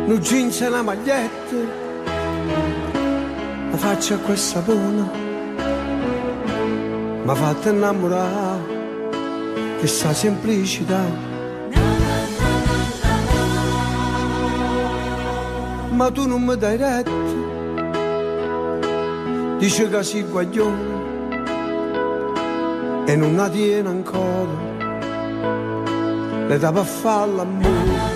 un jeans e una maglietta, la faccia quel sapone, m'ha fatto innamorare, che sa semplicità. Ma tu non mi dai retta, dice che sei guaglione e non la tiene ancora l'età per fare l'amore.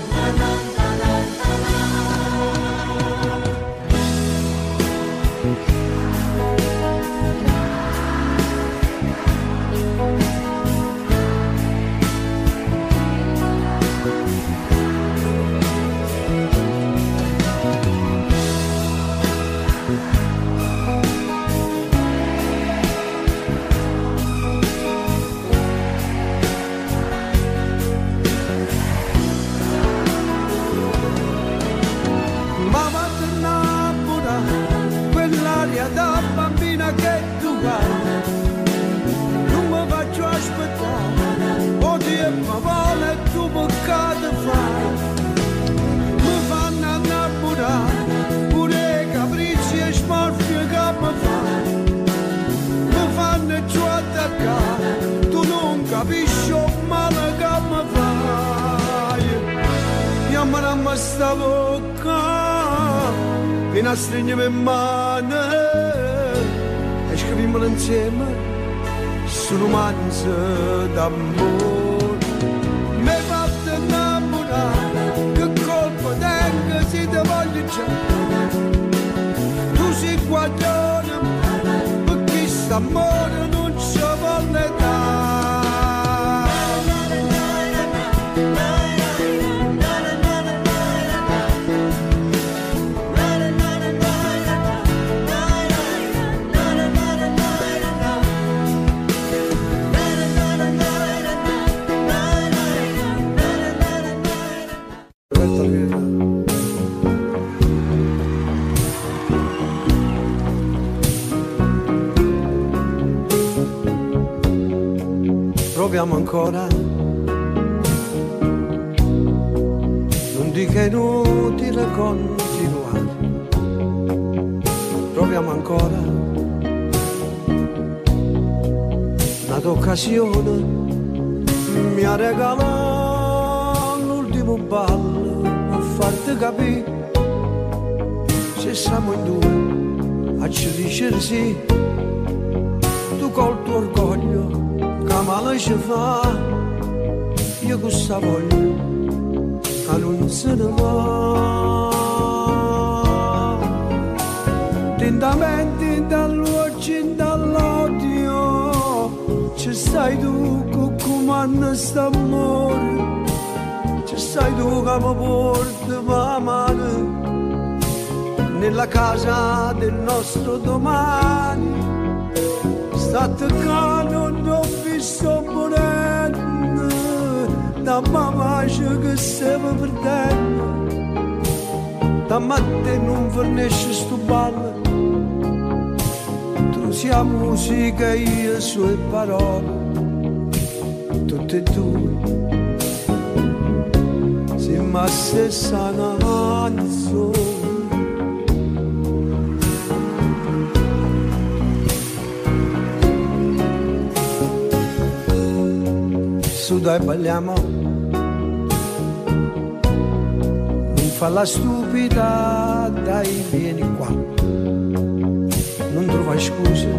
Tu non capisci il male che mi fai. Chiamami sta bocca fino a stringermi in mano e scriviamo insieme su romanzo d'amore. Mi hai fatto innamorare, che colpa tengo se ti voglio già. Tu sei guaglione perché st'amore non ci vuole dare. Proviamo ancora, non dica inutile continuare. Proviamo ancora, un'occasione mi ha regalato l'ultimo ballo a farti capire se siamo in due a ci dire sì. Tu col tuo orgoglio che male ci fa, io questa voglio che non se ne va. Tentamente dall'occhio e dall'odio ci stai tu che comanda st'amore, ci stai tu che mi porti la mano nella casa del nostro domani. State che non ho visto morendo, da mamma che stiamo perdendo, da matte non fornisce sto ballo, tu sia musica e io sue parole, tutte e due, siamo la stessa canzone. Su dai balliamo, non fa la stupida, dai vieni qua, non trova scuse,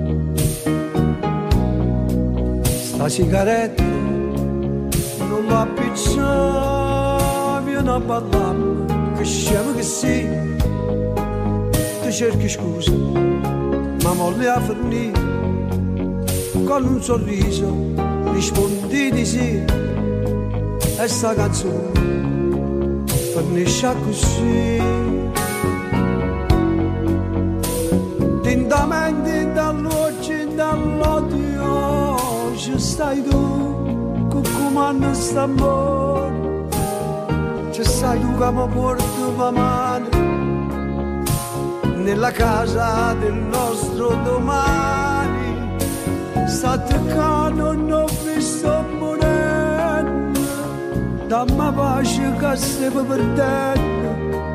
sta sigaretta non la pizza, vieni a ballare, che scemo che sei, tu cerchi scusa, ma molli a fornire, con un sorriso rispondi di sì, e sta canzone finisce così. Tintamente dall'occhio e dall'odio ci stai tu, che comanda st'amore, ci stai tu che mi porti la mano nella casa del nostro domani. State che non ho visto morendo, dammi pace che stiamo perdendo,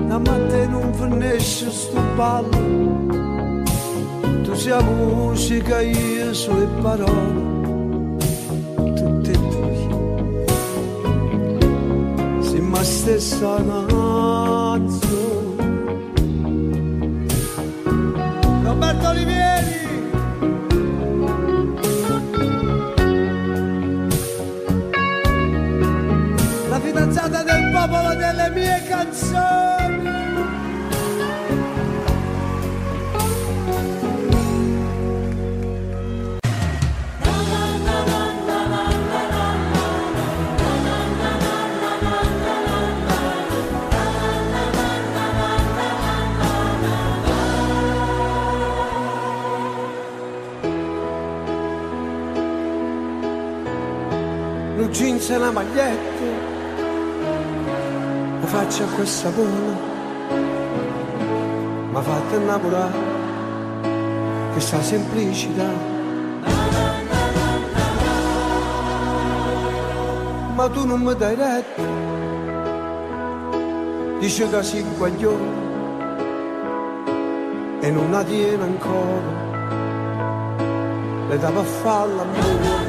da te non finisce sto ballo, tu sei musica, io sono le parole, tutte tue, siamo la stessa canzone. Roberto Olivieri. Fidanzata del popolo delle mie canzoni. Un jeans e una maglietta, faccia questa buona, ma fatta innamorare, che sa semplicità. Ma tu non mi dai retta, dice che sei guaglione e non la tiene ancora, le dava a fare l'amore.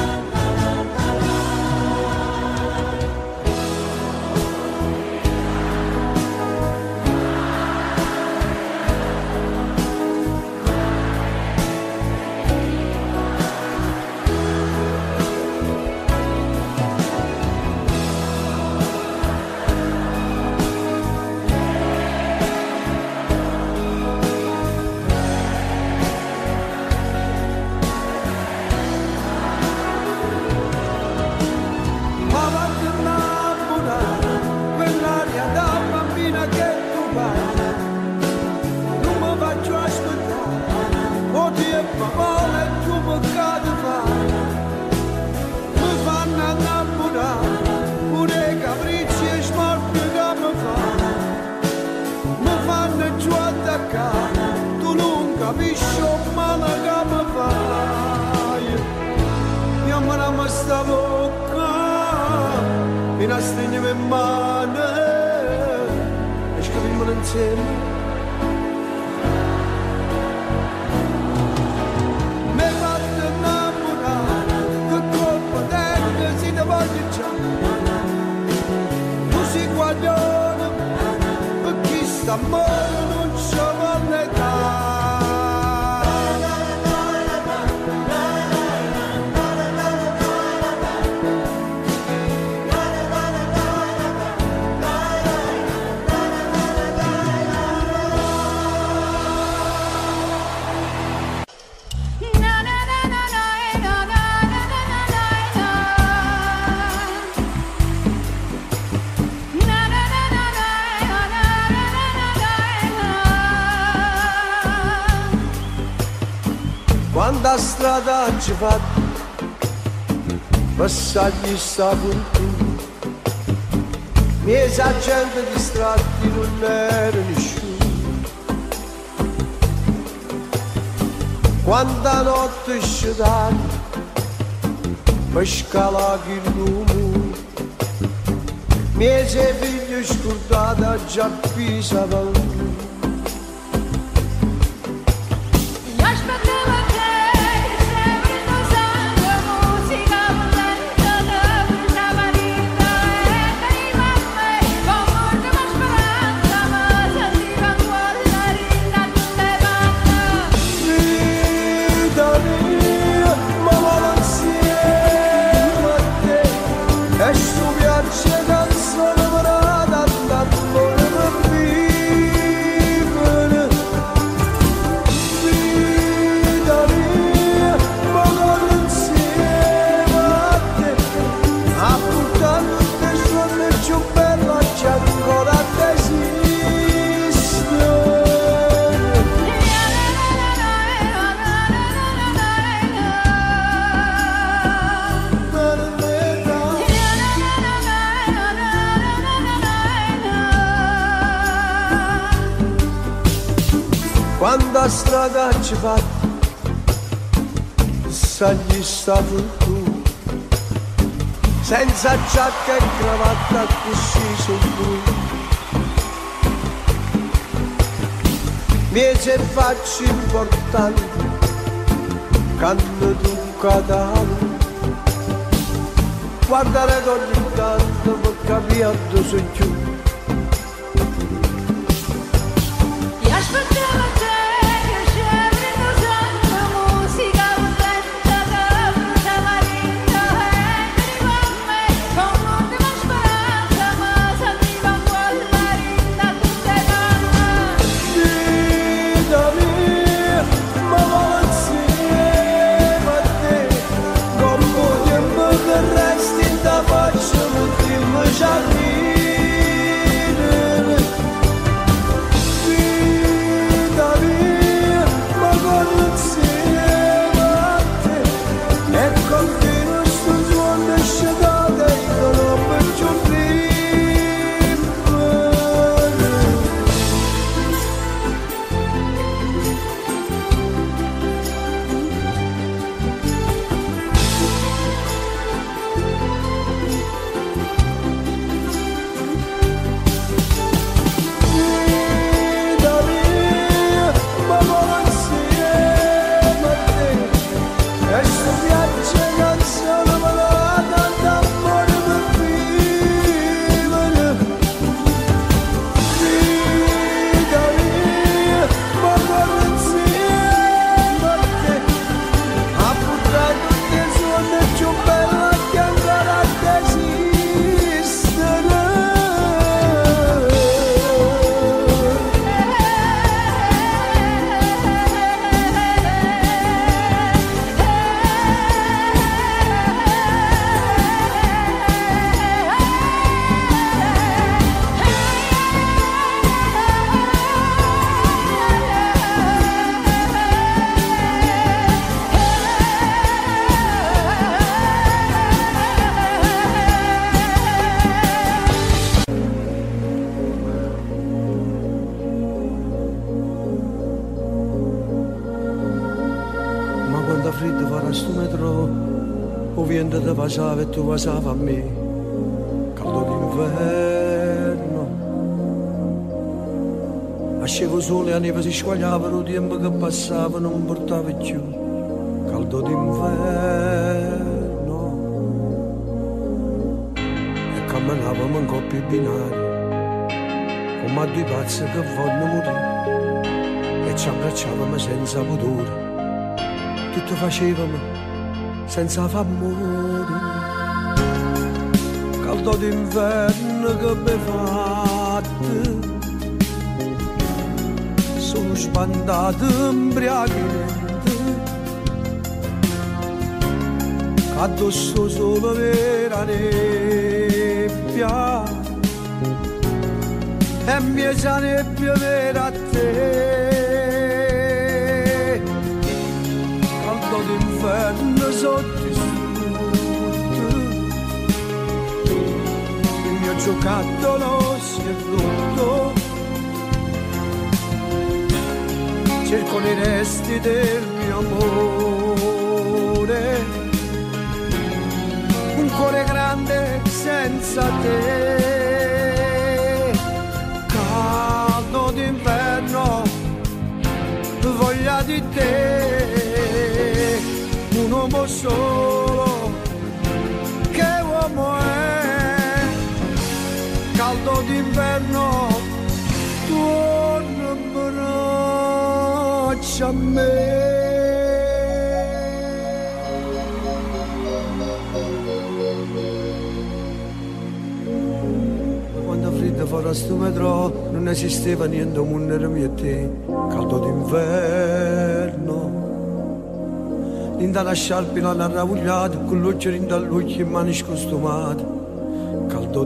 Tu non capisci male che mi fai, io me la sta bocca, mi la stringiamo in mano e scriviamo insieme. Mi hai fatto innamorare, che colpa te si ti voglio già, tu sei guaglione, per chi sta amore non ci vuole dare. Quanta strada ci fa, passaggi sta con tu, miei gente distratti non era nessuno. Quanta notte ci dà, per scalare il lume, miei figli scordati già pisavano. Quanta strada ci fa, sa gli stato tu, senza giacca e cravatta così su lui. mi se faccio importante, canto tu cadano, guardare ogni tanto per capire dove sono giù. Freddo farà sto metro, o vento te passava e tu passava a me, caldo d'inverno. Ascevo sole, a neve si squagliavano, il tempo che passava non portava più, caldo d'inverno. E camminavamo in coppie binarie, come a due pazzi che vogliono morire, e ci abbracciavamo senza pudore. Tutto facevamo senza famore, caldo d'inverno che mi fatte, sono spandato imbriachamente, addosso solo vera nebbia, e mia sa nebbia vera a te. D'inverno sotto il sud, il mio giocattolo si è rotto, cerco nei resti del mio amore, un cuore grande senza te, caldo d'inverno, voglia di te. Un uomo solo, che uomo è, caldo d'inverno, torna in braccia a me. Quando freddo farà sto metro, non esisteva niente, un mondo era mio e te, caldo d'inverno. Linda la sciarpina l'ha ravogliata, con l'occhio in dall'occhio e mani scostumate, caldo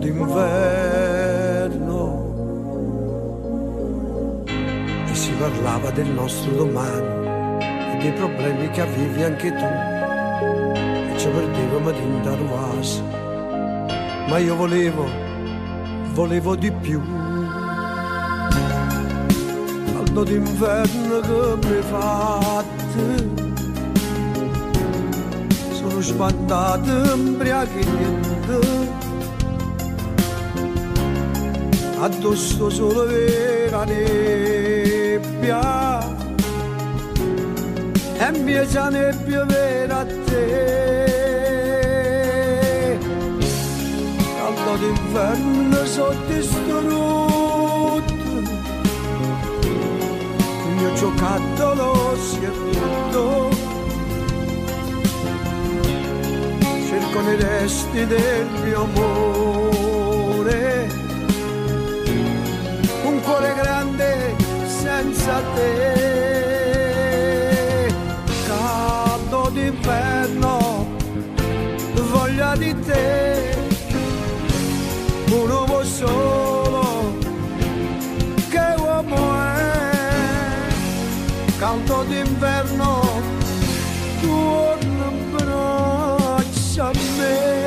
d'inverno. E si parlava del nostro domani e dei problemi che avevi anche tu, e ci perdevamo tinta ruasa, ma io volevo di più. Caldo d'inverno che mi fatte, sono spandato imbriachamente, addosso solo vera nebbia, nebbia e mia già nebbia vera a te, caldo d'inverno sotto distrutto, il mio giocattolo si è rotto, cerco nei resti del mio amore, un cuore grande senza te, caldo d'inverno, voglia di te, un uomo solo, che uomo è, caldo d'inverno, torna in braccia a me.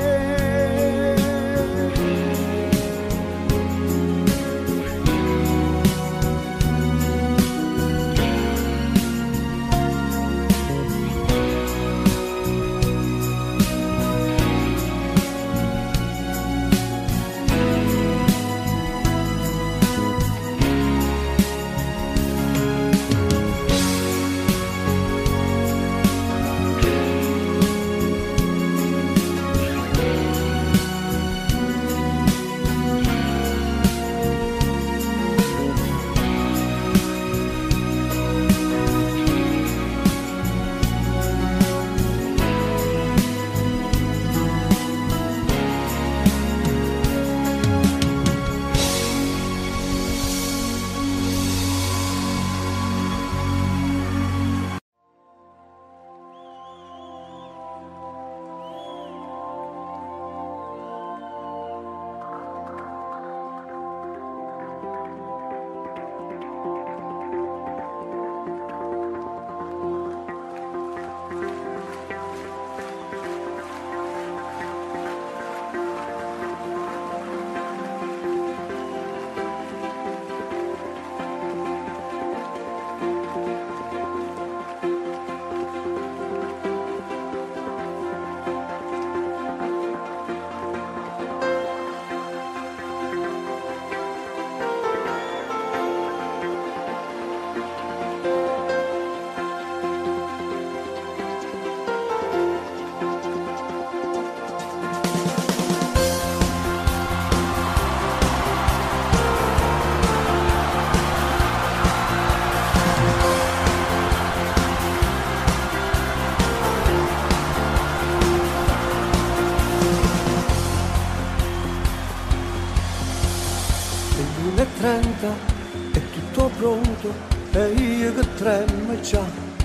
È tutto pronto e io che tremo già,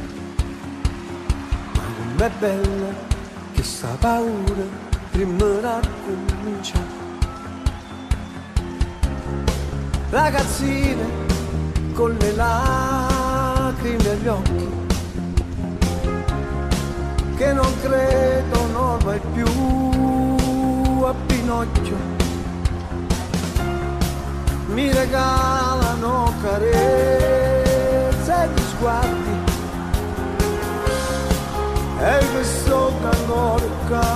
ma com'è bella che sta paura prima di cominciare. Ragazzine con le lacrime agli occhi, che non credono mai più a Pinocchio, mi regalano carezze e sguardi e questo canguro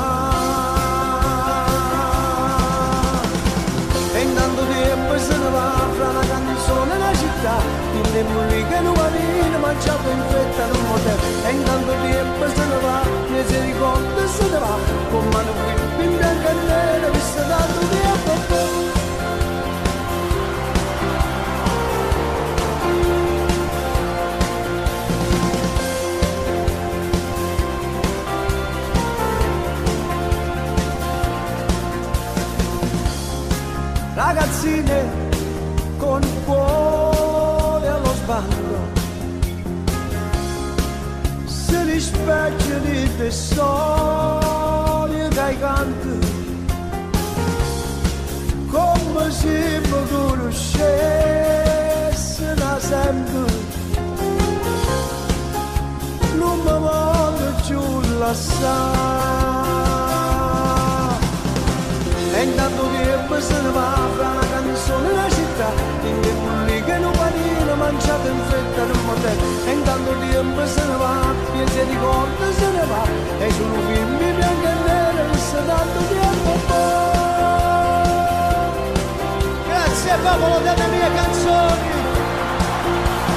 e intanto tempo se ne va fra una canzone e la città, il lì che non va bene mangiato in fretta in un motel, e intanto tempo se ne va, mi si ricorda se ne va con mano qui in bianco e nero, visto tanto tempo. Ragazzine con il cuore allo sbando, se rispecchiano di te storie dai canti, come se mi conoscesse da sempre, non mi voglio più lasciare. E intanto tempo se ne va fra una canzone e la città, in che bulli che non panino mangiato in fretta in un motel, e intanto tempo se ne va, e si ricorda se ne va, e sono film bianchi e neri, visto tanto tempo poi. Grazie popolo delle mie canzoni.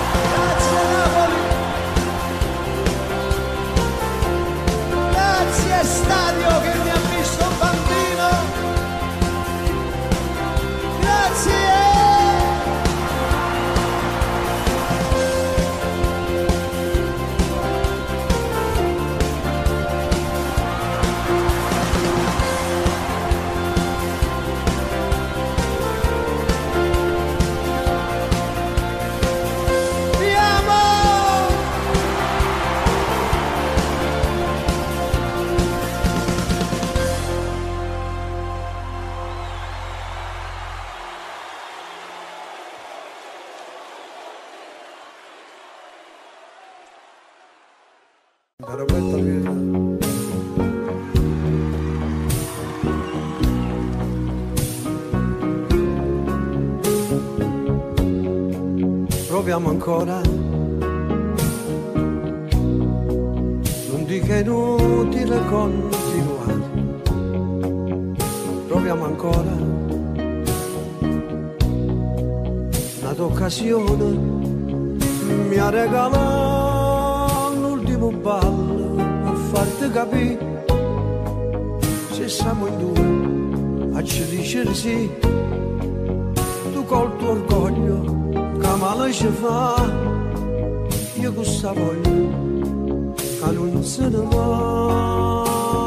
da Roberto Alvieri. Proviamo ancora, non dica inutile continuare. Proviamo ancora, un'altra occasione mi ha regalato l'ultimo ballo per farti capire se siamo in due a ci dire sì. Tu col tuo orgoglio che male ci fa, io questa voglio che non se ne va.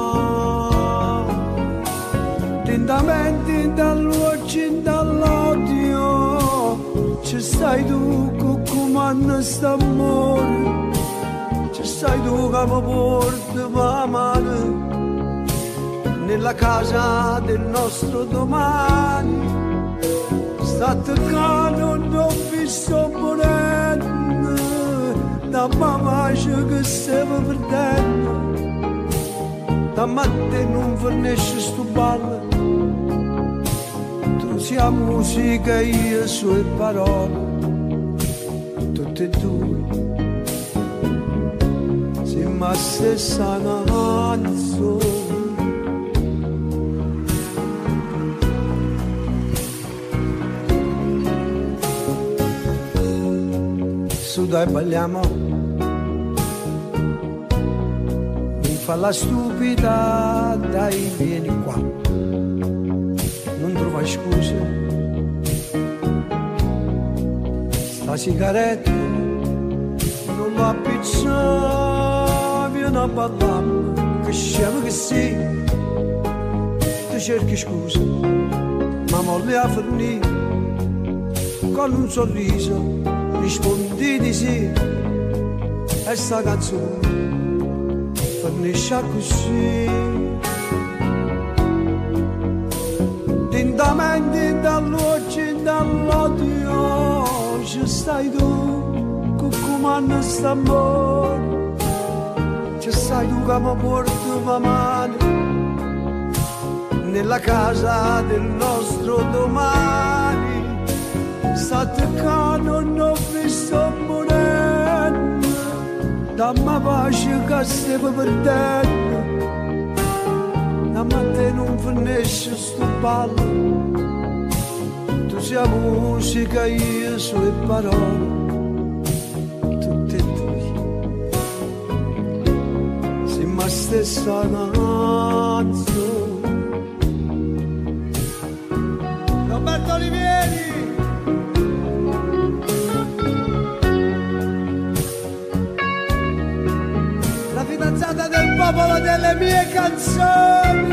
Tintamente dall'occhio dall'odio ci stai tu che comanda st'amore, ci stai tu che mi porti la mano nella casa del nostro domani. State qua non ho visto morendo, da mamma che stava perdendo, da matte non fornisce sto ballo, tu sia musica e io sue parole, tutte e due, siamo la stessa canzone. Su dai balliamo, non fa la stupida, dai vieni qua, non trova scuse, sta sigaretta non la pizza, vieni a ballare, che scemo che sei, ti cerchi scusa, ma molle a fornire, con un sorriso rispondi di sì, e sta canzone finisce così. Tintamente dall'occhio e dall'odio ci stai tu che comanda st'amore, ci stai tu che mi porti la mano nella casa del nostro domani. State qua non ho visto morendo, dammi pace che stiamo perdendo, dammi a te non finisce sto ballo, tu sei musica io sue parole, tutte e due, siamo la stessa canzone. Roberto Alvieri. Fidanzata del popolo delle mie canzoni.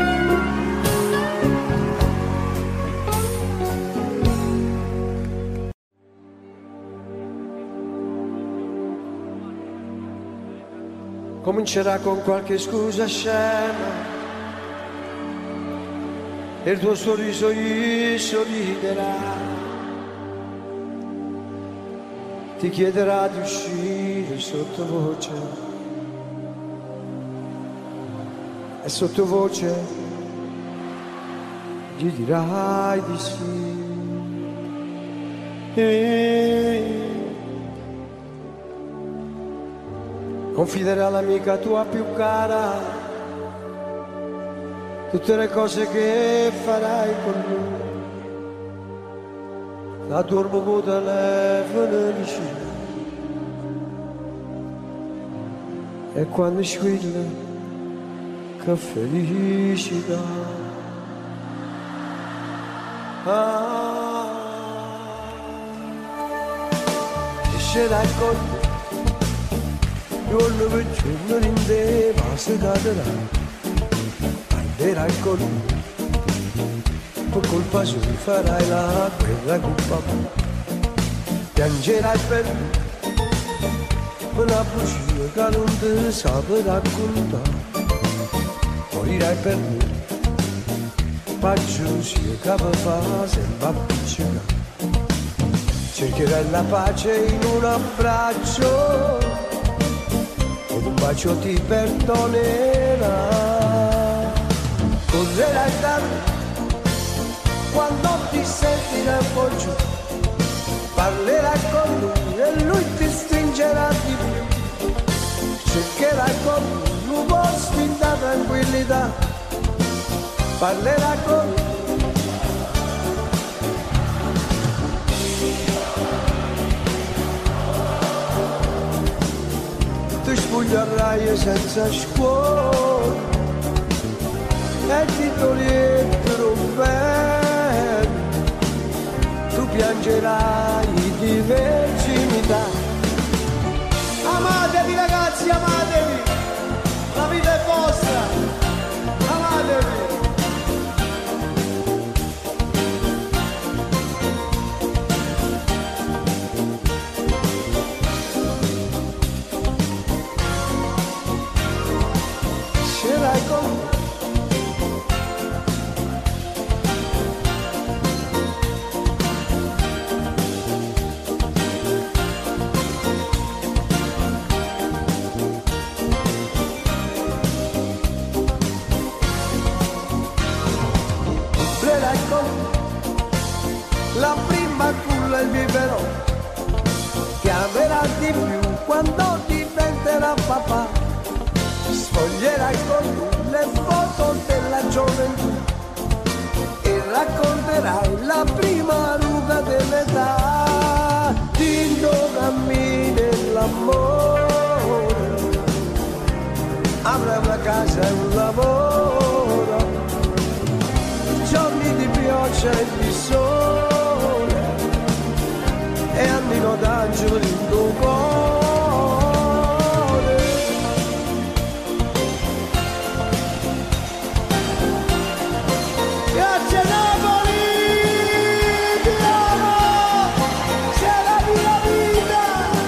Comincerà con qualche scusa scema e il tuo sorriso gli sorriderà, ti chiederà di uscire sottovoce e sottovoce gli dirai di sì. Confiderà all'amica tua più cara tutte le cose che farai con lui, la tua proprio telefono vicino, e quando squilla che felicità. Escerai con giorno per giorno in te, ma se cadrà, perderai con per colpa sua farai la guerra con papà, piangerai per una bugia che non ti saprà raccontare. Morirai per me, faccio sia che mi fa sempre appiccicare. Cercherai la pace in un abbraccio ed un bacio ti perdonerà. Correrai tanto quando ti sentirai un po' giù, parlerai con lui e lui ti stringerà di più, cercherai con lui un posto in tranquillità, parlerai con lui. Ti spoglierai senza scuola e ti togliettero bene, tu piangerai di verginità. Amatevi ragazzi, amatevi, la vita è vostra, amatevi. Cerai con me. La prima culla il biberò che amerà di più quando diventerà papà, sfoglierai con lui le foto della gioventù e racconterai la prima ruga dell'età. Ti indogami nell'amore, avrai una casa e un lavoro, giorni di pioggia e di sole e andino d'angelo in tuo cuore. Grazie Napoli, ti amo, sei la mia vita,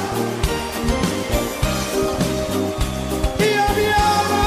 io mi amo.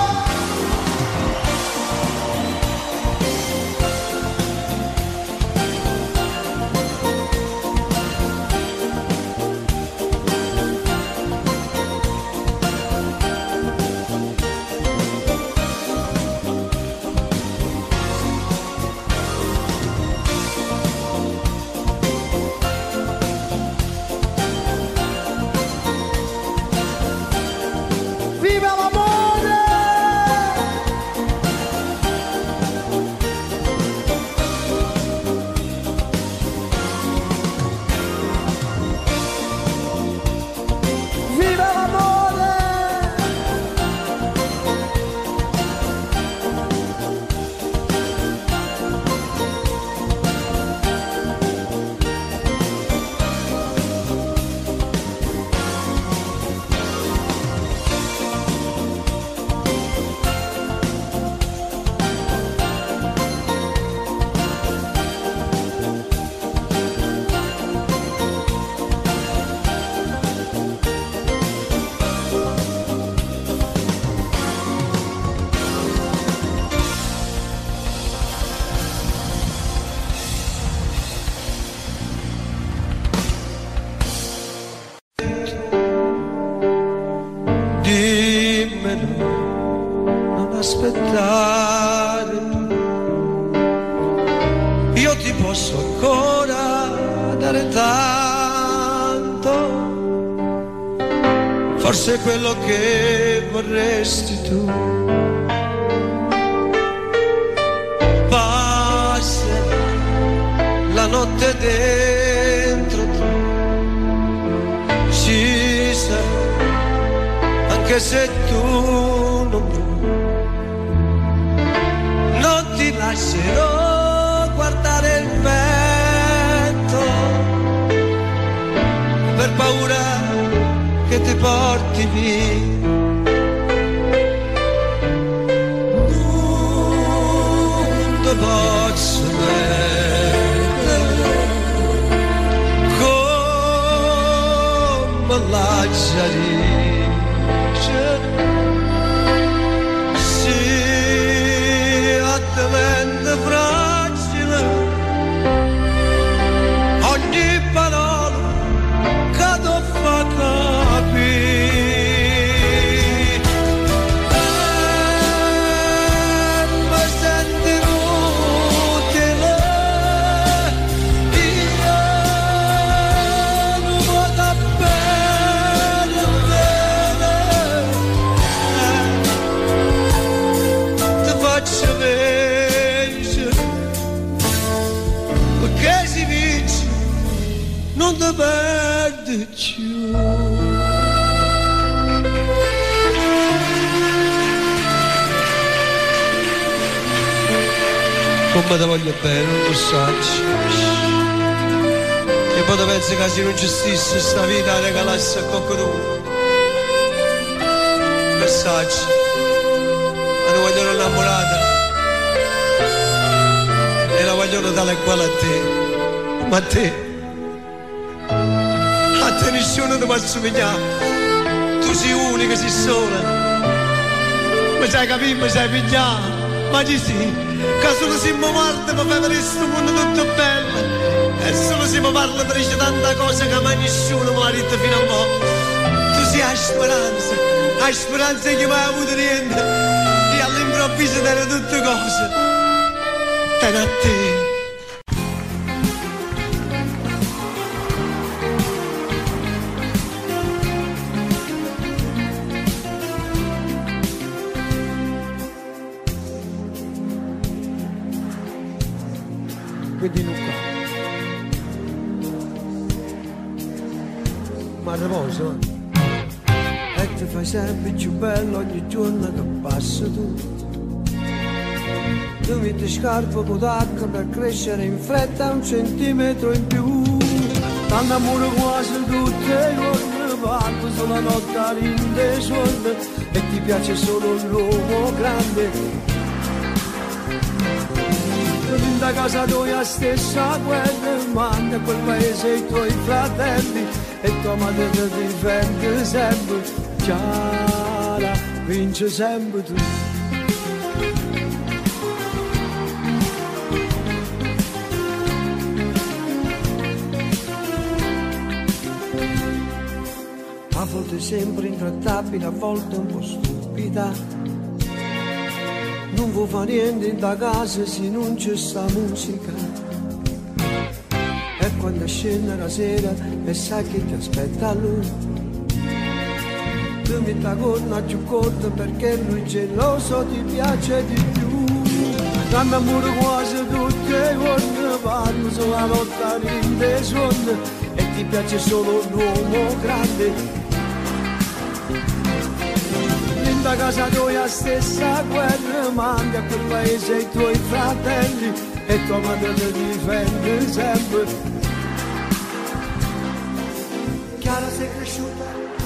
Viva l'amore! Viva l'amore! Dimmelo, non aspettare, io ti posso ancora dare tanto, forse è quello che vorresti tu. Passerà la notte dentro te, ci sarà anche se tu non vuoi, non ti lascerò guardare il vento per paura che ti porti via. Non ti posso vedere come lasciare. Sì, a te vende fra te perdi più. Come ti voglio bene, non lo sai. E poi ti pensi che se non ci stesse sta vita regalassi a qualcuno. Messaggio, ma non vogliono innamorata e la vogliono dare uguale a te, ma a te nessuno ti può assomigliare, tu sei unica, sei sola, ma sai capire, ma sai pigliare, ma ci sì, che solo siamo morti per fare questo mondo tutto bello, e solo se mi parla per dice tanta cosa che mai nessuno mi ha detto fino a mo', tu sei la speranza che mai avuto niente e all'improvviso era tutte cose te a te. Quindi Luca ma riposo e ti fai sempre più bello ogni giorno che passa tu. Tu metti scarpe con tacca per crescere in fretta 1 centimetro in più. T'hanno amore quasi tutte le giorni, parlo solo la notte all'inde suonde e ti piace solo l'uomo grande. Da casa tua stessa guerra, manda a quel paese i tuoi fratelli e tua madre ti difende sempre. Chiara, vince sempre tu. A volte sempre intrattabile, a volte un po' stupida. Non vuoi fare niente da casa se non c'è sta musica. E quando scende la sera e sai che ti aspetta lui, tu metti la corna più corta perché lui geloso ti piace di più. Danno amore quasi tutte le giorni, parlo solo la notte a rinde suonde e ti piace solo l'uomo grande. Da casa tua stessa guerra, mandi a quel paese i tuoi fratelli e tua madre ti difende sempre. Chiara, sei cresciuta?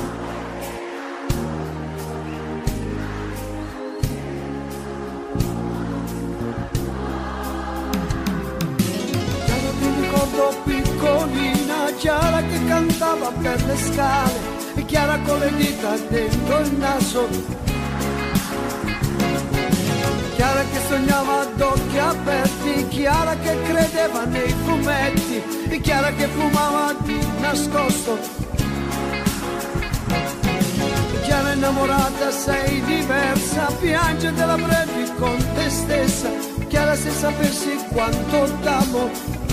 Chiara, ti ricordo piccolina, Chiara che cantava per le scale e Chiara con le dita dentro il naso. Chiara che sognava ad occhi aperti, Chiara che credeva nei fumetti, e Chiara che fumava di nascosto. Chiara innamorata sei diversa, piange te la prendi con te stessa. Chiara se sapessi quanto t'amo.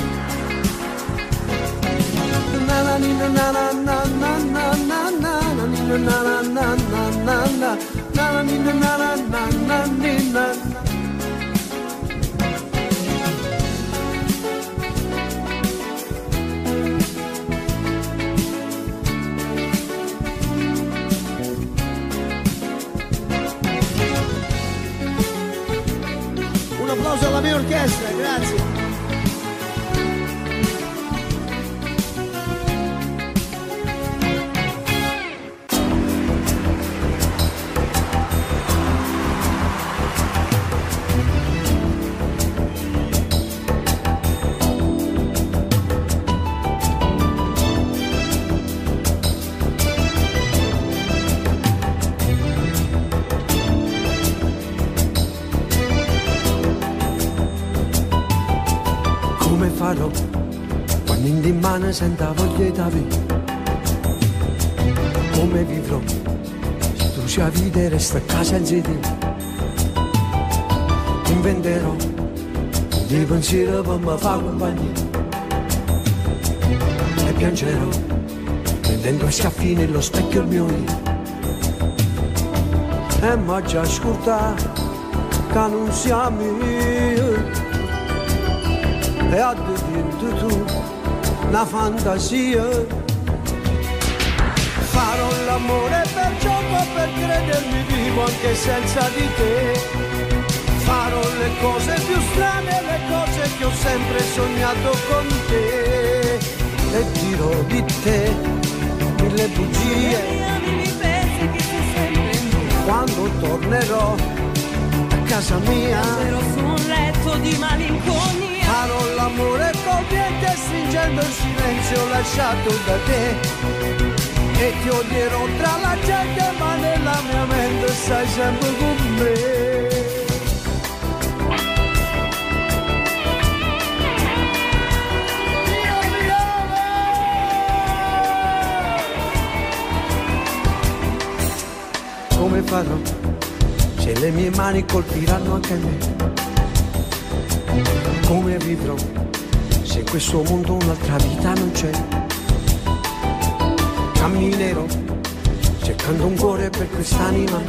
Na na na na na na na na na na na na na na na na. Un applauso alla mia orchestra, grazie. Farò quando in mano senta voglia da vivere. Come vivrò se tu ci vita e resta a casa insieme. Inventerò dei pensieri per mi fare compagnia e piangerò prendendo i schiaffi nello specchio il mio io. E mi già ascoltato che non siamo io. E a dirti tu una fantasia. Farò l'amore per gioco, per credermi vivo anche senza di te. Farò le cose più strane, le cose che ho sempre sognato con te. E dirò di te mille bugie. Mi pensi che sei sempre mia. Quando tornerò a casa mia, ero su un letto di malinconia. farò l'amore con niente, stringendo il silenzio lasciato da te. E ti odierò tra la gente, ma nella mia mente stai sempre con me. Come farò se le mie mani colpiranno anche me? Come vivrò se in questo mondo un'altra vita non c'è? Camminerò cercando un cuore per quest'anima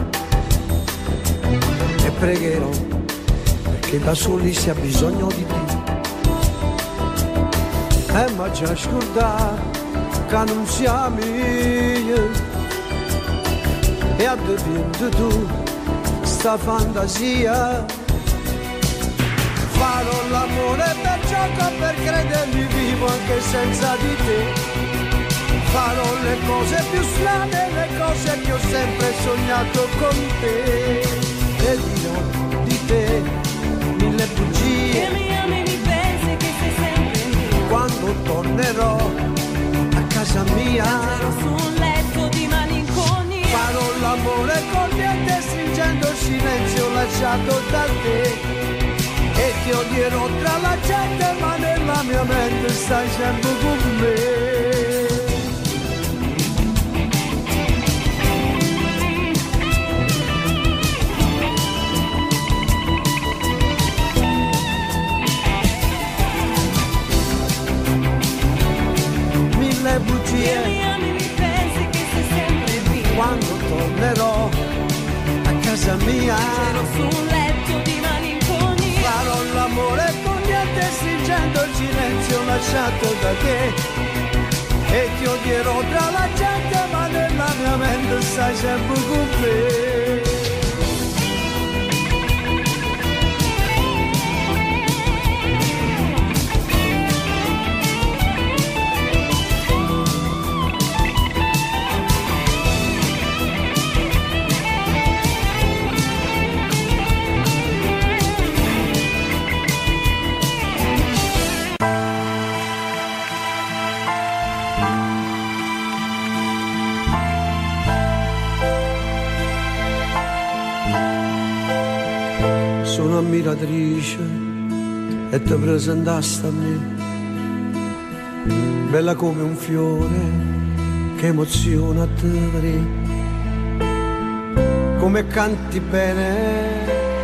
e pregherò perché da soli si ha bisogno di te. Ma già scordare che non siamo io e a dipinto tu sta fantasia. Farò l'amore per gioco, per credermi vivo anche senza di te. Farò le cose più strane, le cose che ho sempre sognato con te. E dirò di te mille bugie. Che mi ami, mi pensi che sei sempre mia. Quando tornerò a casa mia, ero su un letto di malinconia. farò l'amore con niente, stringendo il silenzio lasciato da te. E ti odierò tra la gente, ma nella mia mente stai sempre con me. Mille bugie. Che mi ami, mi pensi che sei sempre mia. Quando tornerò a casa mia, ero su un letto di malinconia. farò l'amore con niente, stringendo il silenzio lasciato da te. E ti odierò tra la gente, ma nella mia mente stai sempre con me. Sono ammiratrice e ti presentaste a me, bella come un fiore che emoziona a te vedere, come canti bene,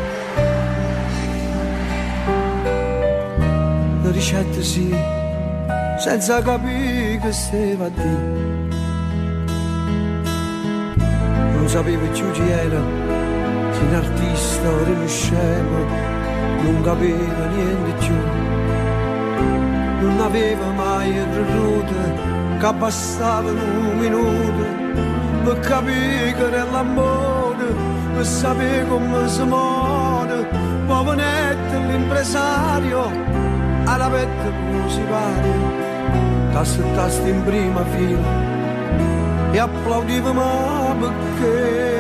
le ricette sì, senza capire che stava a dire, non sapevo più chi era. Un artista o un scemo, non capiva niente più, non aveva mai rute che passtavano un minuto per capire che era l'amore, per sapere come si muore, poveretto l'impresario, alla vetta come si pare, che aspettaste in prima fila e applaudiva ma perché?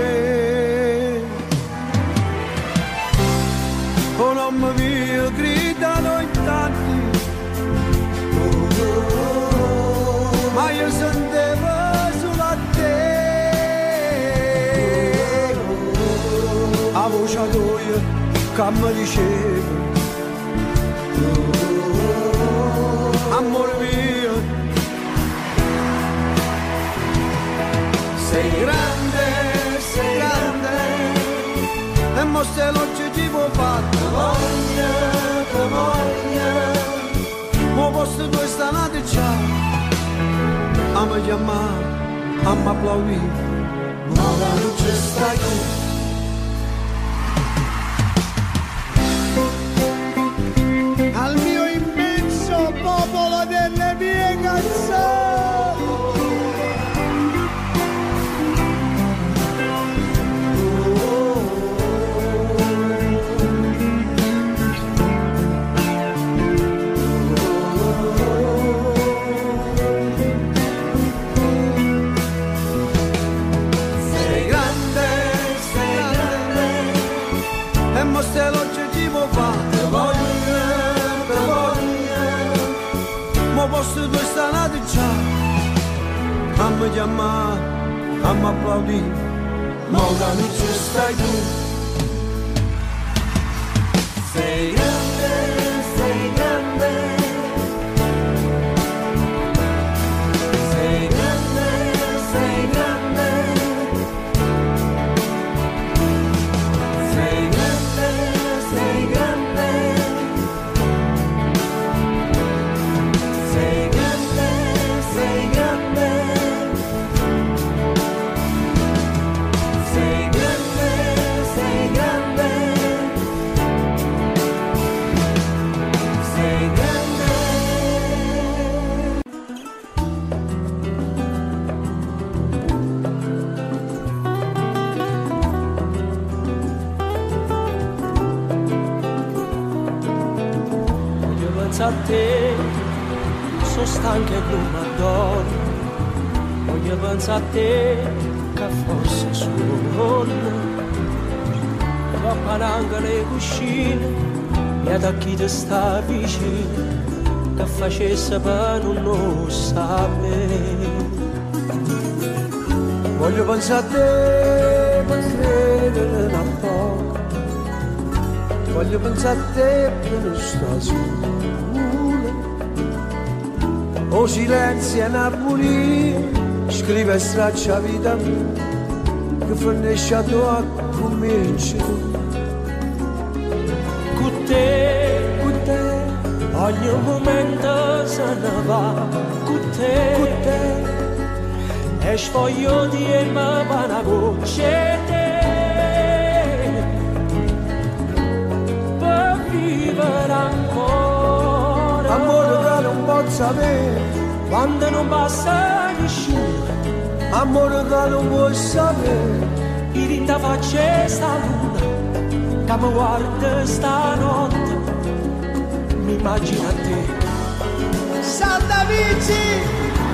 Oh, non mi via, gridano in tanti, ma io sentivo sulla te, a voce tua che mi diceva, amore mio, sei grande, e mo se l'oggettivo fatto, te voglia, mo posto due stanate già, a me chiamare, a me applaudire, ma la luce sta qui. Al mio immenso popolo delle mie nostri due stanati già, mamma chiamare, mamma applaudire, ma ora non ci stai tu. Sei grande, sei grande, sei grande, sei grande, sei grande, sei grande, sei grande, sei grande, sei grande, sei grande, sei grande. Voglio pensare a te, sono stanca e non mi addormo. Voglio pensare a te, che forse suono. Va palanga le cuscine, e da chi ti sta vicino, che facesse per non lo sapere. Voglio pensare a te per credere a poco. Voglio pensare a te per non stare sola. O silenzio è un'armonia, scrive straccia vita mia, che fornisce a tua cominci tu. Con te, ogni momento se ne va. Con te, e voglio dirmi una voce te, per vivere ancora. Amore che non posso sapere, quando non passa nessuno. Amore che non vuoi sapere, in rinda faccia sta luna, che mi guarda stanotte, mi immagino a te. Santa Vici!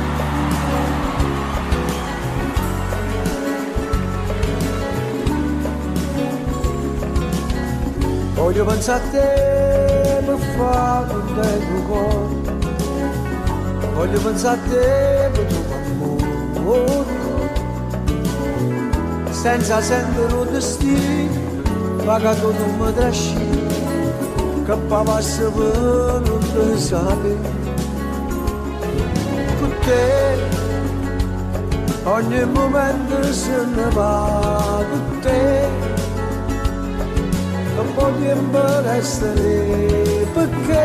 Voglio pensare a te per fare un bel cuore. Voglio pensare a te per tuo amore. Senza sentire un destino, pagato non mi trascina, che passa per non te sapere. Con te, ogni momento se ne va. Con te, non voglio essere perché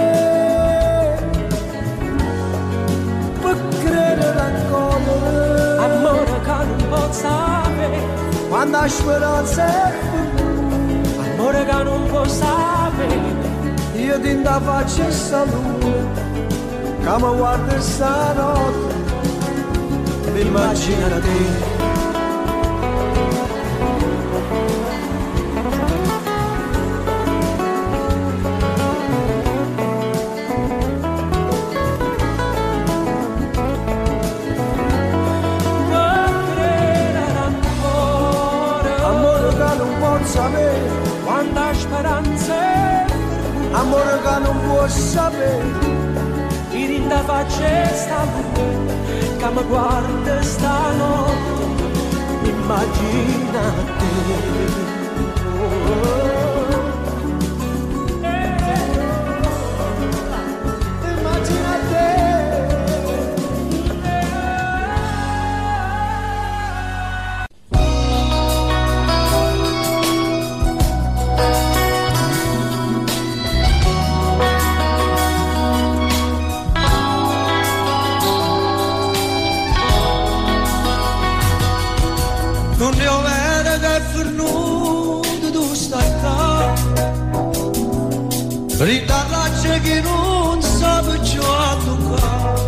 per credere ancora. Amore che non posso sapere quando la speranza è finita. Amore che non posso sapere, io ti da faccia e saluto, che mi guarda stanotte, mi immagino a te. Quando la speranza è, amore che non può sapere, ti rinda faccia sta luna, che mi guarda stanotte, mi immagina te. Immagina te. Non ne ho vero che per nudo tu stai qua, ritarraccia che non sape giocare qua.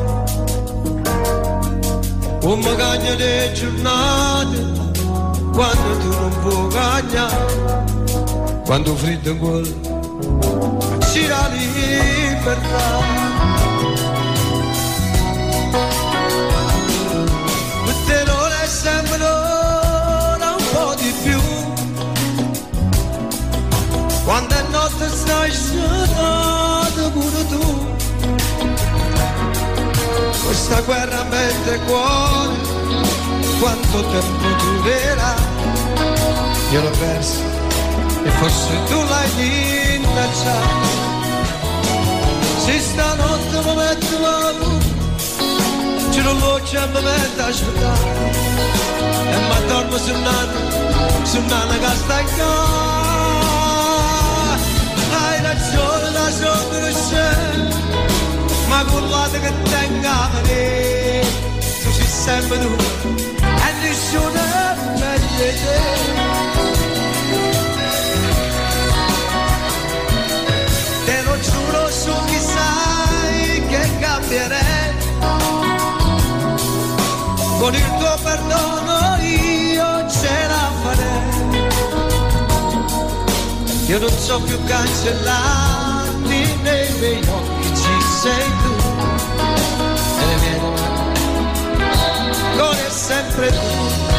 Come cagna le giornate, quando tu non puoi cagnare, quando freddo in cuore ci la libertà. Per te non è sempre di più, quando è notte stai stata pure tu, questa guerra mentre cuore, quanto tempo durerà? Io l'ho persa e forse tu l'hai vinta. Se stanotte mi metto la luce, ci non lo c'è mi metto a aspettare e mi dormo su nana che sta in casa. Hai ragione da sotto ma con l'altro che tengo a vedere, tu sei sempre tu e nessuno è meglio di te. Te lo giuro su chi sai che cambierei, con il tuo perdono io ce la farei. Io non so più cancellati nei miei occhi, ci sei tu e le mie non è sempre tu.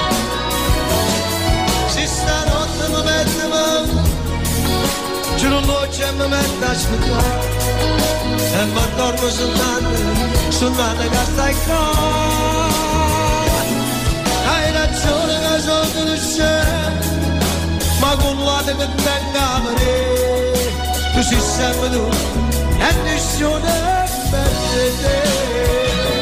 Se stanotte mi metto giù non lo c'è mi metto a aspettare e mi dormo su nana che stai qua. Hai ragione che sono conoscente, ma con l'altro che tengo a vedere, tu sei sempre tu e nessuno è meglio di te.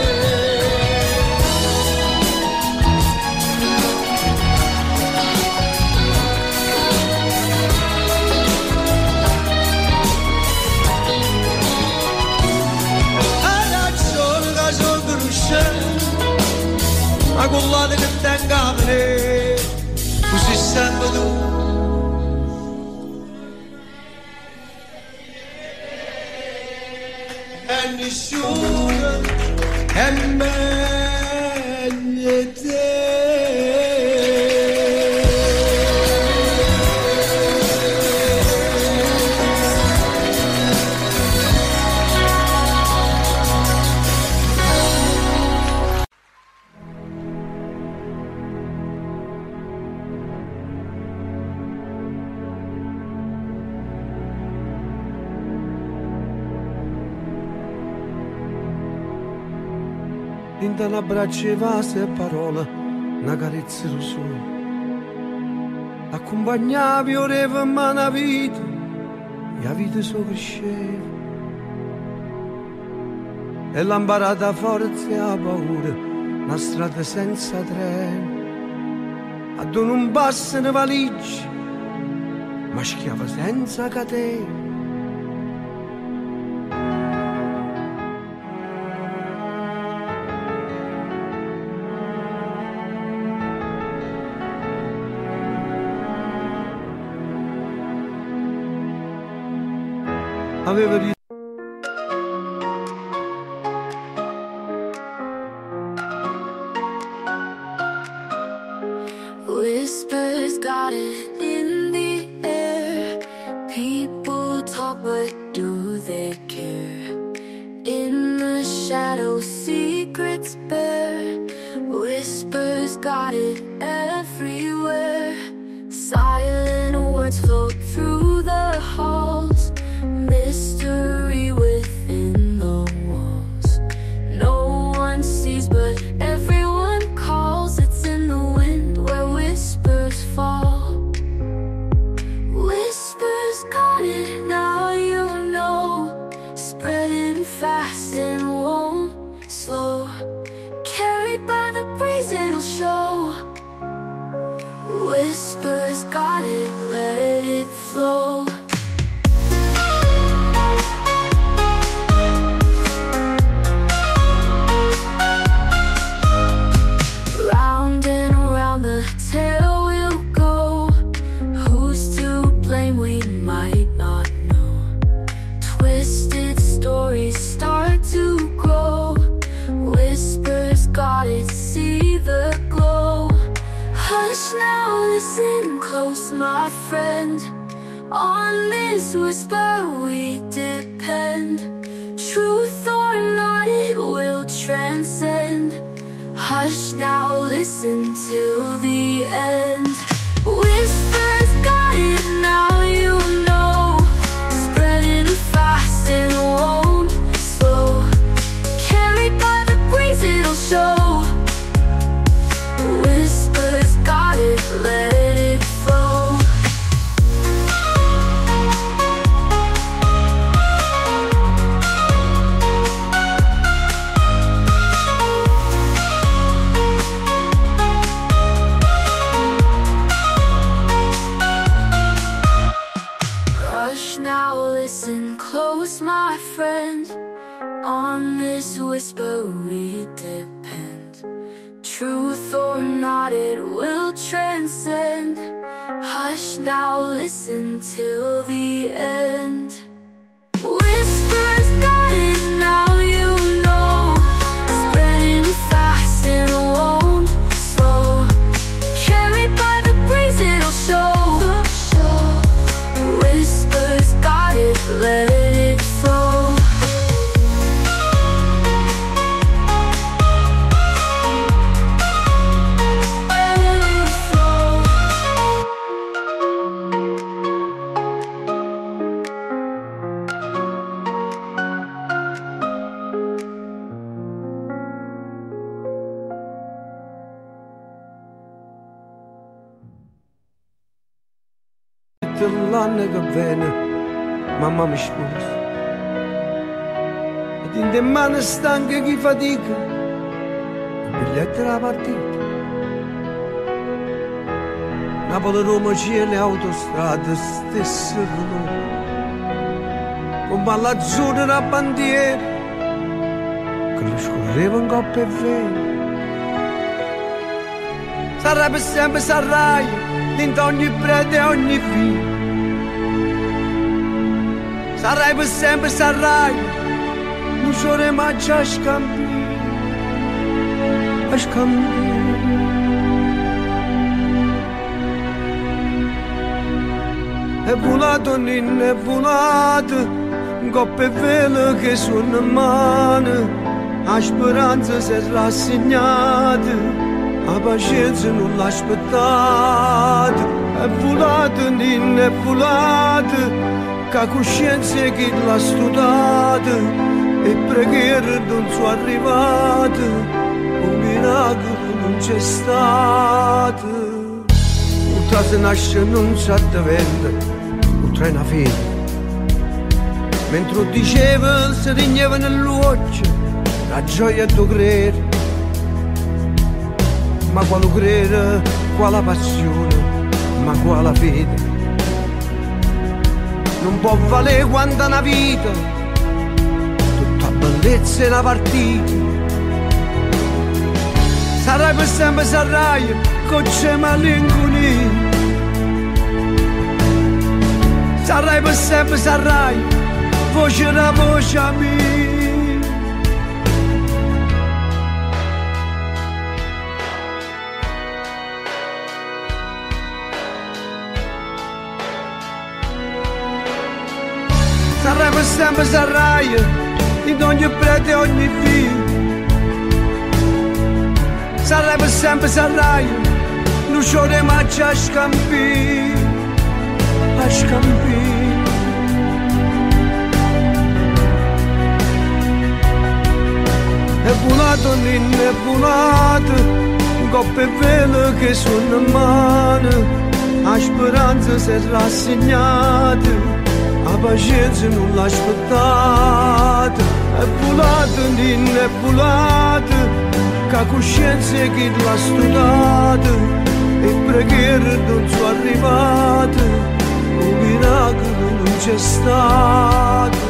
Hai ragione che sono conoscente, ma con l'altro che tengo a vedere, tu sei sempre tu. E nessuno è meglio di te. Inta un abbraccio e vasti e parole, una carezza lo sole. Accompagnavi oreva in mano a vita, e la vita so cresceva. E l'ambarata forza e la paura, una strada senza treno. Ad un passo ne valigia, ma schiava senza catena. Aveva di Whispers got it in the air. People talk, but do they care? In the shadows, secrets bare. Whispers got it everywhere. Silent words float through the halls. Mystery within the walls. No one sees, but everyone calls. It's in the wind where whispers fall. Whispers got it, now you know. Spreading fast and won't slow. Carried by the breeze, it'll show. Whispers got it, let it flow. Round and around the tale we'll go. Who's to blame, we might not know. Twisted stories start to grow. Whispers got it, see the glow. Hush now, listen close, my friend. On this whisper we depend. Truth or not, it will transcend. Hush now, listen till the end. Whispers got it, now you know. Spreading fast and won't slow. Carried by the breeze. this whisper we depend. Truth or not, it will transcend. Hush now, listen till the end. Whispers guided, now you know. Spreading fast and won't slow. Carried by the breeze, it'll show. Whispers guided, let it flow. L'anno che viene, mamma mi sposa. Ed in te mani stanche chi fatica, il biglietto della partita. Napoli, Roma, cielo, autostrada, stesso colore. Come l'azzurro della bandiera, che lo scorreva in coppa e vena. Sarà per sempre, sarai, dentro ogni prete e ogni via. Sarai per sempre, sarai, non sarei mai già scambiare, a scambiare. È volato, ninno, è volato, un coppa e velo che sono in mano, la speranza si è rassegnata, la pazienza non l'ha aspettata. È volato, ninno, è volato, la coscienza che l'ha studiata e preghiere non sono arrivate, un miracolo non c'è stato. Ultra si nasce non sa da vendere, ultra è una fede. Mentre diceva si rigneva nell'occhio la gioia di credere. Ma quale credere, quale passione, ma quale fede. Non può valere quanta una vita, tutta bellezza e una partita. Sarai per sempre, sarai, con c'è malinconia. Sarai per sempre, sarai, voce da voce mia. Sarai per sempre, sarai, in ogni prete e ogni via. Sarai per sempre, sarai, non c'è mai già scampi, a scampi. È volato, ninno, è volato, un coppa e velo che sono in mano, la speranza si è rassegnata. La pazienza non l'ha aspettata, è volato, ninno, è volato, la coscienza che l'ha studiata e preghiere non sono arrivate, un miracolo non c'è stato.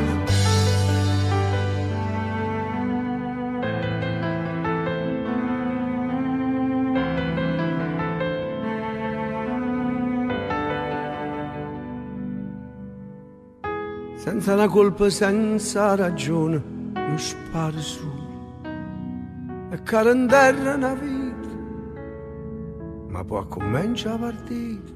Senza una colpa, senza ragione, non sparo su. E cara in terra una vita, ma può cominciare a partire.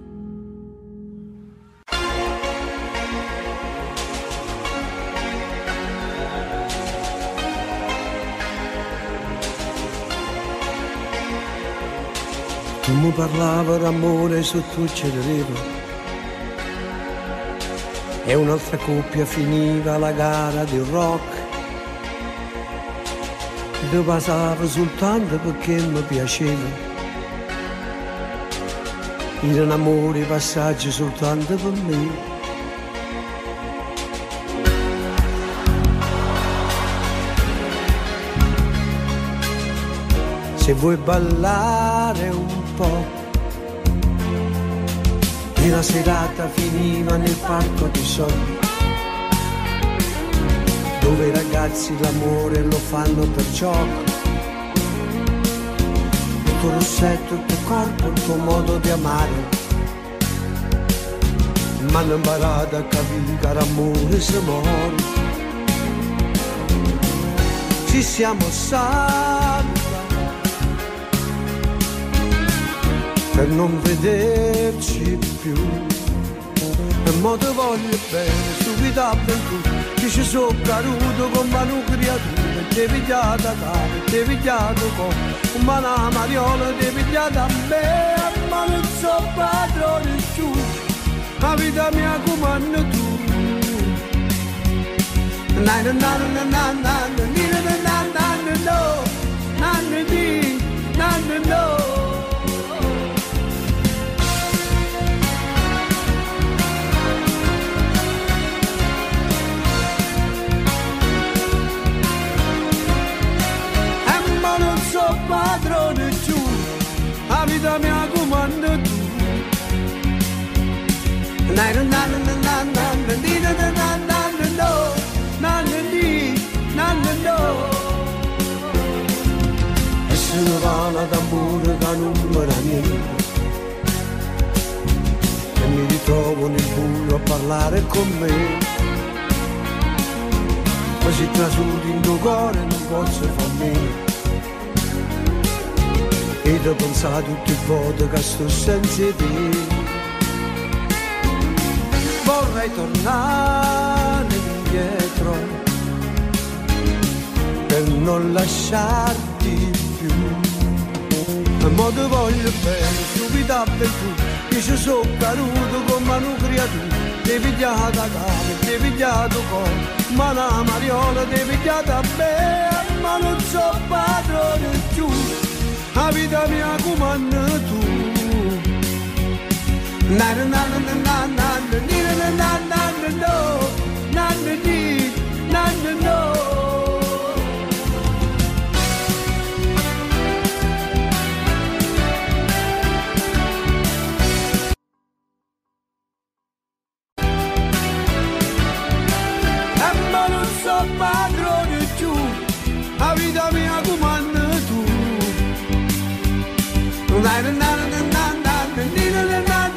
Tu mi parlavi d'amore sotto il cielo. E un'altra coppia finiva la gara di rock. Io passavo soltanto perché mi piaceva. Erano amori passaggi soltanto per me. Se vuoi ballare un po', e la serata finiva nel parco di sogni, dove i ragazzi l'amore lo fanno per gioco. Il tuo rossetto, il tuo corpo, il tuo modo di amare m'hanno imparato a capire che l'amore si muore. Ci siamo salvati per non vederci più, e mo te voglio bene, subito avventura, che ci sono caduto come una creatura, ti pigliato a capo, ti pigliato con una mariola, ti pigliato a me, ma non so padrone giù, la vita mia comanda tu. Na na na na na na na na na na na na. Padrone giù, la vita mia comanda tu. Na na na na na na na na na na. E se ne parla d'amore che non mi dà niente, e mi ritrovo nel buio a parlare con me. Ma si trasuti in tuo cuore non posso far meno, ed ho pensato tutte volte che sto senza te. Vorrei tornare indietro per non lasciarti più, ma ti voglio bene, subito avventura, che ci sono caduto come una creatura, ti pigliato a capo, ti pigliato con ma una mariola, ti pigliato a me, ma non so padrone giù, la vita mia comanda tu. Na na na na na na na na na na na na. Ma non so padrone giù, la vita mia comanda tu. Na na na na na na na na na.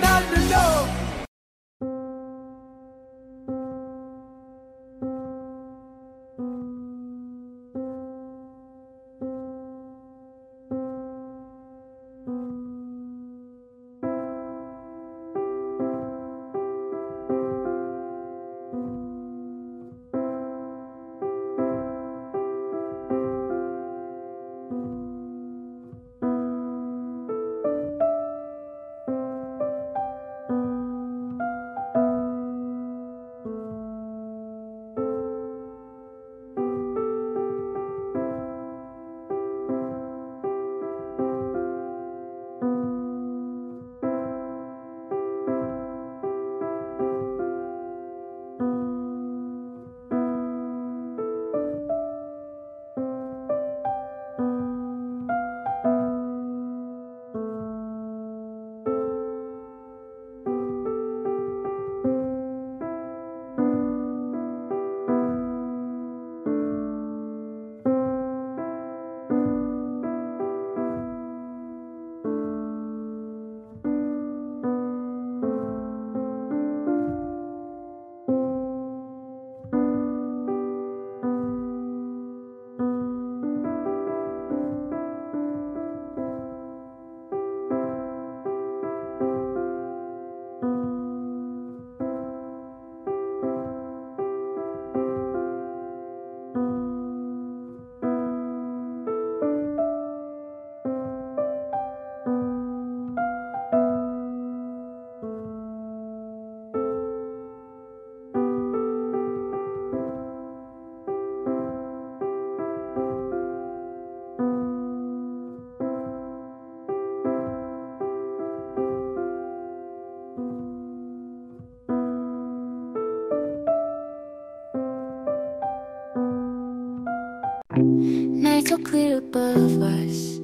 Nights so clear above us,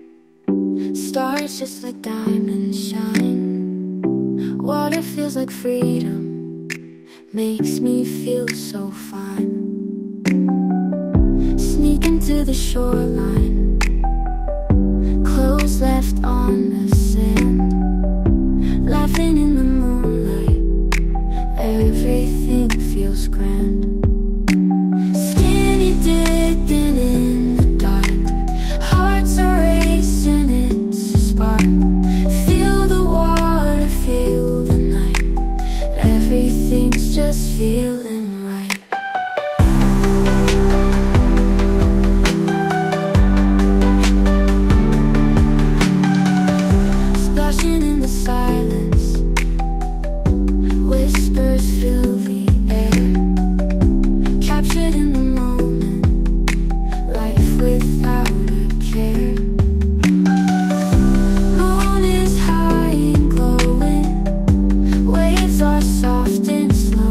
stars just like diamonds shine. Water feels like freedom, makes me feel so fine. Walking to the shoreline, clothes left on the sand, laughing in the moonlight, everything feels grand. Skinny dipping in the dark, hearts are racing, it's a spark. Feel the water, feel the night, everything's just feeling right. Splashing in the silence, whispers fill the air, captured in the moment, life without a care. Moon is high and glowing, waves are soft and slow.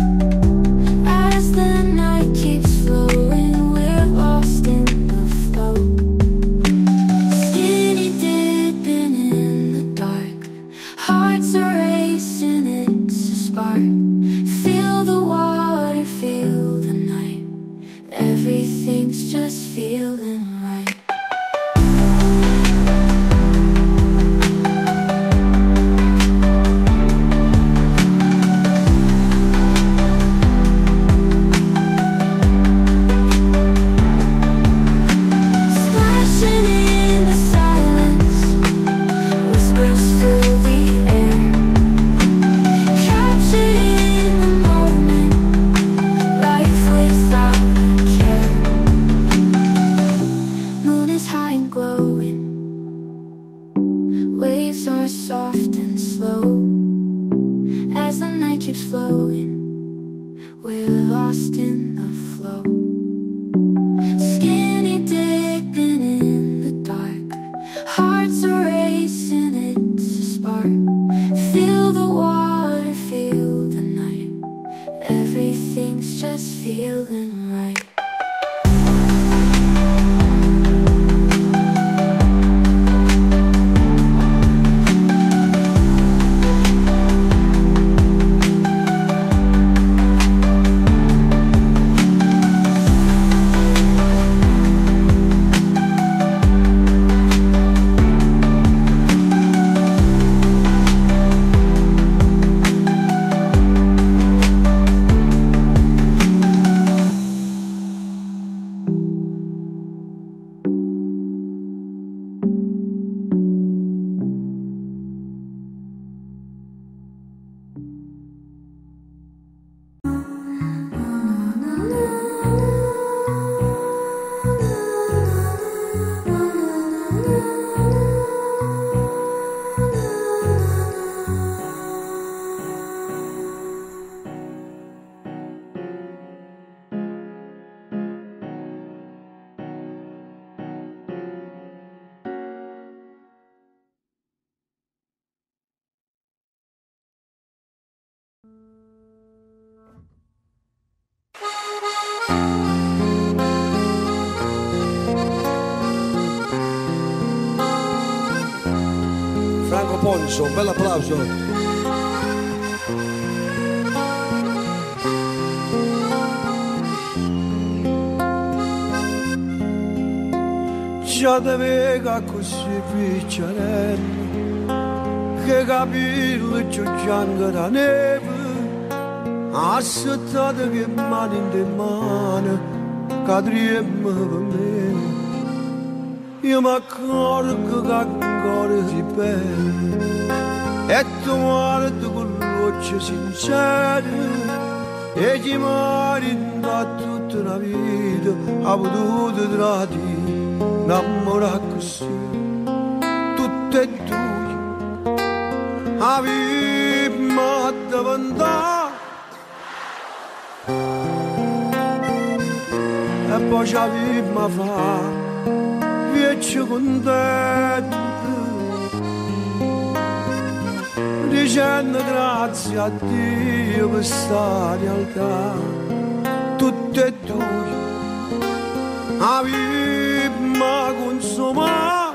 As the night keeps flowing, we're lost in the flow. Skinny dipping in the dark, hearts are racing, it's a spark. Feel the water, feel the night, everything's just feeling right. Splashing in the silence, whispers fill the air, captured in the moment, life without a care. Moon is high and glowing, waves are soft and slow. As the night keeps flowing, we're lost in the flow. Skinny dipping in the dark, hearts are racing, it's a spark. Feel the water, feel the night, everything's just feeling right. Franco Ponzo, un bel applauso. Già te vega così picciarello, che capello c'ho gianco da neve, assettate che mani in te mani, cadriemmo per me. Io mi accorgo che ancora si bene, e tu guardi con l'occhio sincero, e chi mi da tutta la vita ha potuto tradire, innamorare così, tutte e due, a vita davanti, e poi ci avevamo fa. Vieccio contento, dicendo grazie a Dio per sta realtà, tutte e due, a vita consumata,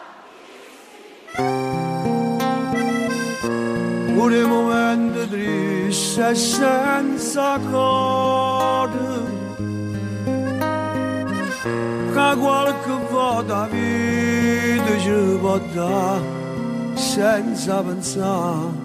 pure momenti tristi e senza cuore. ma qualche volta vita ci può dare senza pensare.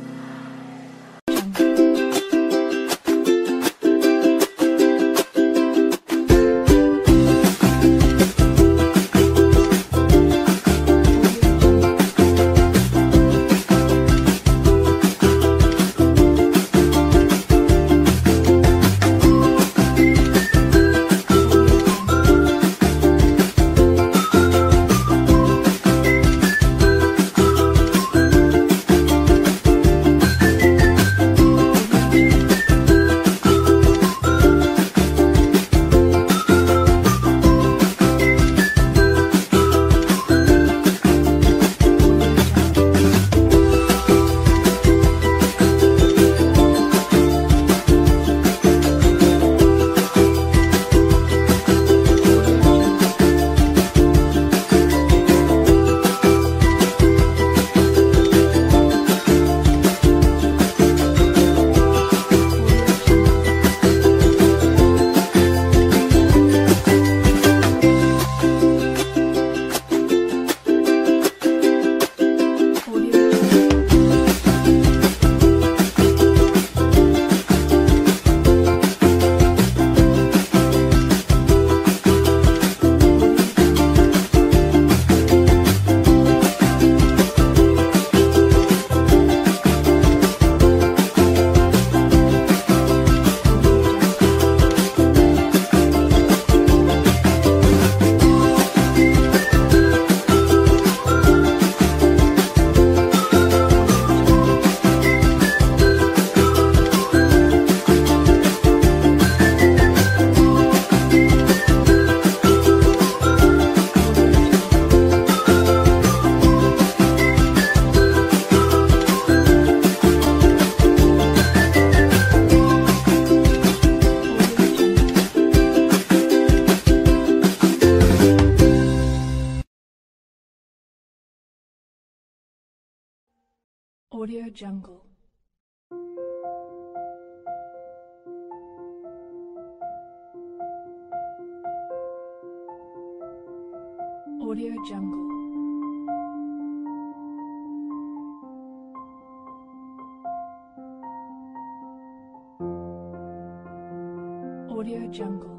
Audio Jungle. Audio Jungle. Audio Jungle.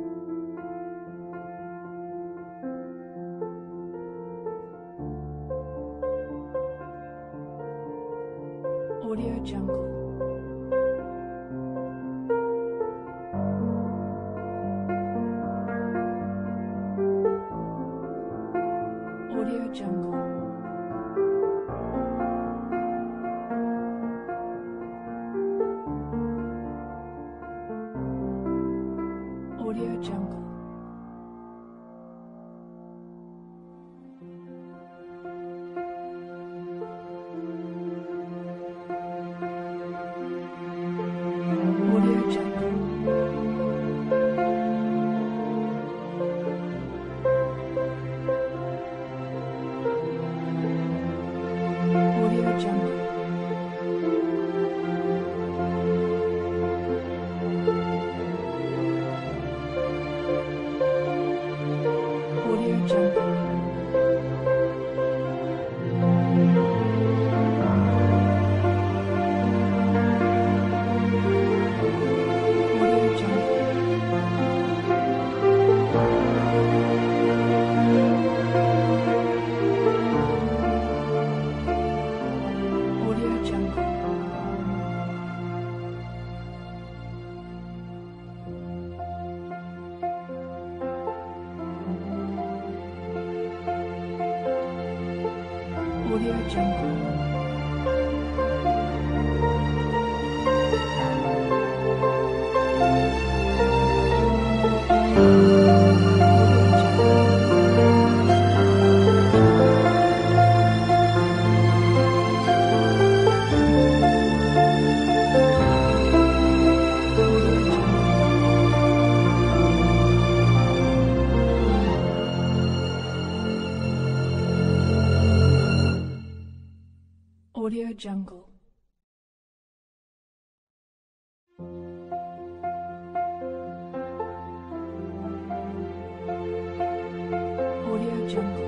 Audio Jungle. Audio Jungle. Audio Jungle. Audio Jungle. Audio Jungle. Audio Jungle. Audio Jungle. Audio Jungle. Audio Jungle. Audio Jungle. Jungle.